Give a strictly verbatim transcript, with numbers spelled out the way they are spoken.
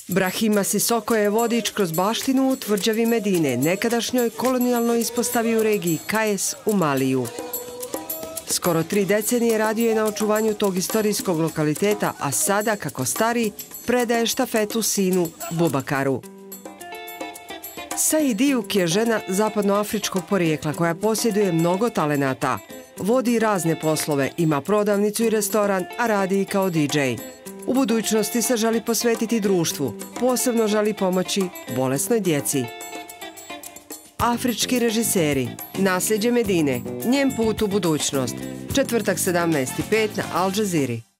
Brahima Sisoko je vodič kroz baštinu u tvrđavi Medine, nekadašnjoj kolonijalnoj ispostavi u regiji Kayes u Maliju. Skoro tri decenije radio je na očuvanju tog istorijskog lokaliteta, a sada, kako stari, predaje štafetu sinu Bubakaru. Said Diuk je žena zapadnoafričkog porijekla koja posjeduje mnogo talenata. Vodi razne poslove, ima prodavnicu i restoran, a radi i kao di džej. U budućnosti se želi posvetiti društvu, posebno želi pomoći bolesnoj djeci. Afrički režiseri, nasljeđe Medine, njen put u budućnost, četvrtak sedamnaest i pet na Al Jazeera.